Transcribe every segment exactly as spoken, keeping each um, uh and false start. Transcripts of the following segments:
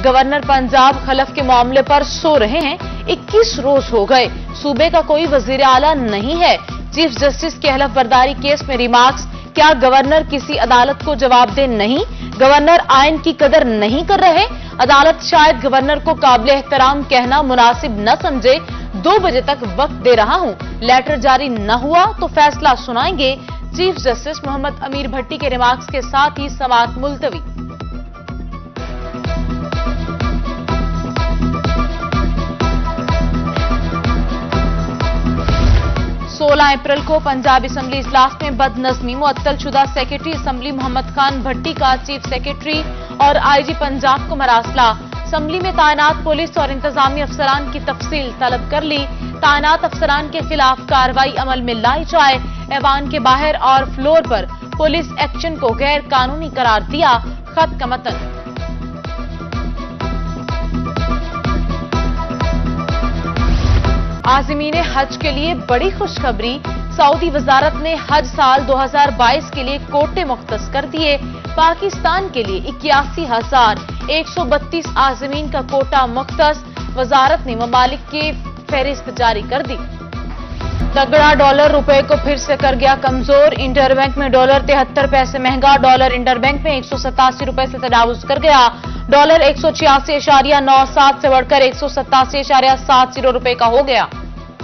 Governor Punjab खलफ के मामले पर सो रहे हैं। इक्कीस रोज हो गए, सूबे का कोई वजीर आला नहीं है। चीफ जस्टिस के हलफ बर्दारी केस में रिमार्क्स, क्या गवर्नर किसी अदालत को जवाबदेह नहीं? गवर्नर आइन की कदर नहीं कर रहे? अदालत शायद गवर्नर को काबिल एहतराम कहना मुनासिब न समझे। दो बजे तक वक्त दे रहा हूं, लेटर जारी न हुआ तो फैसला सुनाएंगे। चीफ जस्टिस मोहम्मद अमीर भट्टी के रिमार्क्स के साथ ही समाअत मुलतवी। सोलह अप्रैल को पंजाब असम्बली इजलास में बदनज़मी, मुअत्तल शुदा सेक्रेटरी असम्बली मोहम्मद खान भट्टी का चीफ सेक्रेटरी और आईजी पंजाब को मरासला। असम्बली में तैनात पुलिस और इंतजामी अफसरान की तफसील तलब कर ली। तैनात अफसरान के खिलाफ कार्रवाई अमल में लाई जाए। ऐवान के बाहर और फ्लोर पर पुलिस एक्शन को गैर कानूनी करार दिया। खत का मतन। आज़मीन हज के लिए बड़ी खुशखबरी, सऊदी वजारत ने हज साल दो हजार बाईस के लिए कोटे मुख्तस कर दिए। पाकिस्तान के लिए इक्यासी हजार एक सौ बत्तीस आज़मीन का कोटा मुख्तस। वजारत ने ममालिक की फहरिस्त जारी कर दी। तगड़ा डॉलर रुपए को फिर से कर गया कमजोर। इंटरबैंक में डॉलर तिहत्तर पैसे महंगा। डॉलर इंटरबैंक में एक सौ सतासी रुपए से तजावुज कर गया। डॉलर एक सौ छियासी इशारिया नौ सात से बढ़कर एक सौ सतासी इशारिया सात जीरो रुपए का हो गया।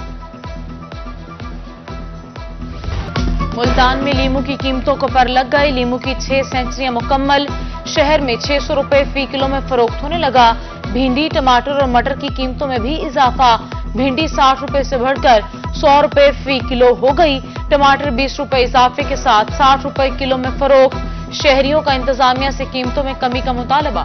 मुल्तान में लीमू की कीमतों को पर लग गई। लीमू की छह सेंचुरियां मुकम्मल। शहर में छह सौ रुपए फी किलो में फरोख्त होने लगा। भिंडी, टमाटर और मटर की कीमतों में भी इजाफा। भिंडी साठ रुपए से बढ़कर सौ रुपए फी किलो हो गई। टमाटर बीस रुपए इजाफे के साथ साठ रुपए किलो में फरोख्त। शहरियों का इंतजामिया से कीमतों में कमी का मुतालबा।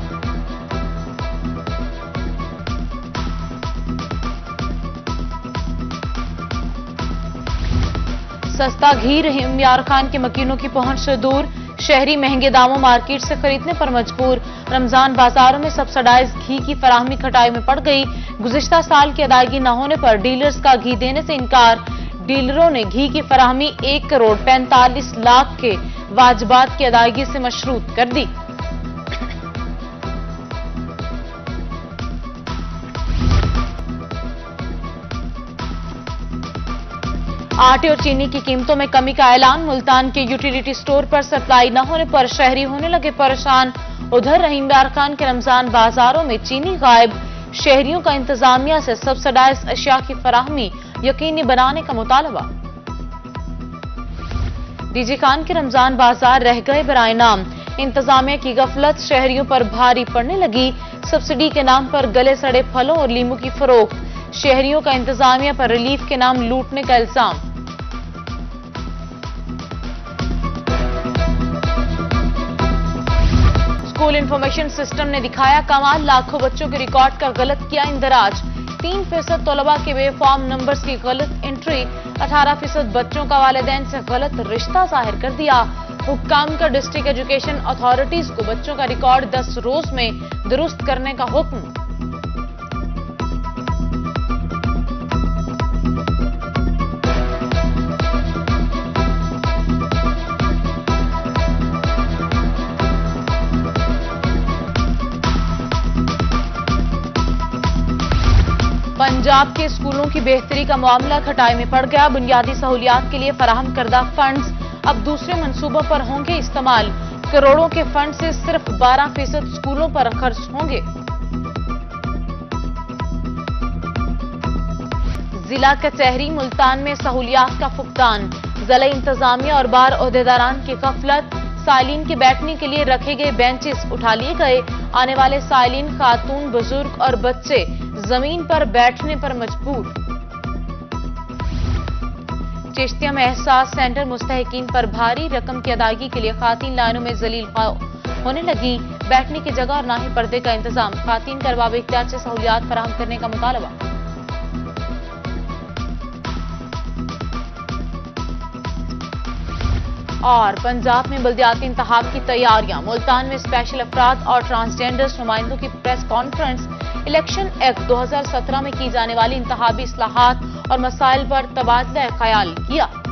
सस्ता घी इमरान खान के मकीनों की पहुंच से दूर। शहरी महंगे दामों मार्केट से खरीदने पर मजबूर। रमजान बाजारों में सब्सिडाइज घी की फराहमी खटाई में पड़ गई। गुज़िश्ता साल की अदायगी न होने पर डीलर्स का घी देने से इनकार। डीलरों ने घी की फराहमी एक करोड़ पैंतालीस लाख के वाजिबात की अदायगी से मशरूत कर दी। आटे और चीनी की कीमतों में कमी का ऐलान। मुल्तान के यूटिलिटी स्टोर पर सप्लाई न होने पर शहरी होने लगे परेशान। उधर रहीम यार खान के रमजान बाजारों में चीनी गायब। शहरियों का इंतजामिया से सब्सिडाइज अशिया की फराहमी यकीनी बनाने का मुतालबा। डीजी खान के रमजान बाजार रह गए बराए नाम। इंतजामिया की गफलत शहरियों पर भारी पड़ने लगी। सब्सिडी के नाम पर गले सड़े फलों और लीमू की फरोख्त। शहरियों का इंतजामिया पर रिलीफ के नाम लूटने का इल्जाम। स्कूल इंफॉर्मेशन सिस्टम ने दिखाया कमाल, लाखों बच्चों के रिकॉर्ड का गलत किया इंदराज। तीन फीसद तलबा के बेफॉर्म नंबर्स की गलत एंट्री। अठारह फीसद बच्चों का वालिदैन से गलत रिश्ता जाहिर कर दिया। हुक्काम का डिस्ट्रिक्ट एजुकेशन अथॉरिटीज को बच्चों का रिकॉर्ड दस रोज में दुरुस्त करने का हुक्म। पंजाब के स्कूलों की बेहतरी का मामला खटाई में पड़ गया। बुनियादी सहूलियात के लिए फराहम करदा फंड्स अब दूसरे मंसूबों पर होंगे इस्तेमाल। करोड़ों के फंड से सिर्फ बारह फीसद स्कूलों पर खर्च होंगे। जिला कचहरी मुल्तान में सहूलियात का फुकदान। जिला इंतजामिया और बार ओहदेदारान की गफलत। साइलिन के बैठने के लिए रखे गए बेंचेस उठा लिए गए। आने वाले साइलिन खातून, बुजुर्ग और बच्चे जमीन पर बैठने पर मजबूर। चिश्तिया में एहसास सेंटर मुस्तहिकीन पर भारी। रकम की अदायगी के लिए खातीन लाइनों में जलील होने लगी। बैठने की जगह और ना ही पर्दे का इंतजाम। खातीन का अरबाब इख्तियार से सहूलियात फराहम करने का मुतालबा। और पंजाब में बल्दियाती इंतखाब की तैयारियां। मुल्तान में स्पेशल अफराद और ट्रांसजेंडर्स नुमाइंदों की प्रेस कॉन्फ्रेंस। इलेक्शन एक्ट दो हजार सत्रह में की जाने वाली इंतखाबी इस्लाहात और मसाइल पर तबादला ख्याल किया।